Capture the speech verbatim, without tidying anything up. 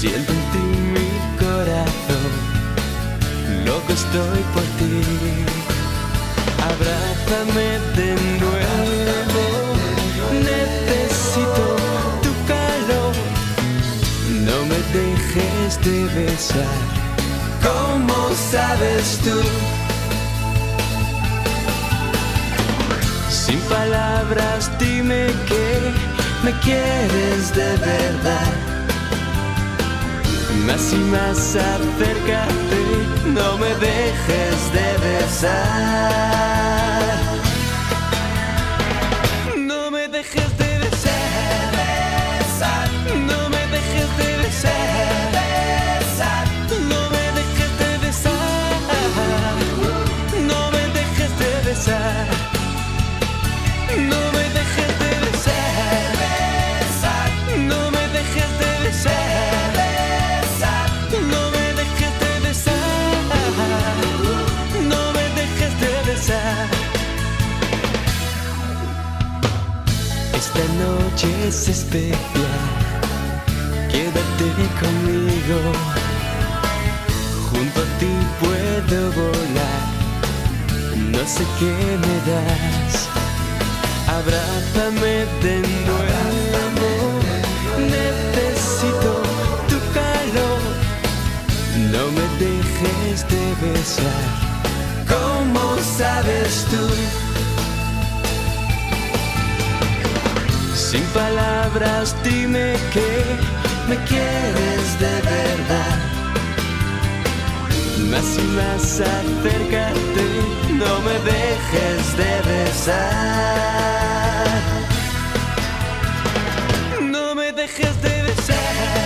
Siento en ti mi corazón, loco estoy por ti. Abrázame de nuevo, necesito tu calor. No me dejes de besar, como sabes tú. Sin palabras dime que me quieres de verdad. Más y más acércate, no me dejes de besar. No me dejes de besar, besar. No me dejes de besar, besar. No me dejes de besar, no me dejes de besar. No me dejes de besar, besar. No me dejes de besar, besar. No me dejes de besar, no me dejes de besar. Esta noche es especial, quédate conmigo. Junto a ti puedo volar, no sé qué me das. Abrázame de nuevo, necesito tu calor. No me dejes de besar, como sabes tú. Sin palabras dime que me quieres de verdad. Más y más acércate, no me dejes de besar. No me dejes de besar.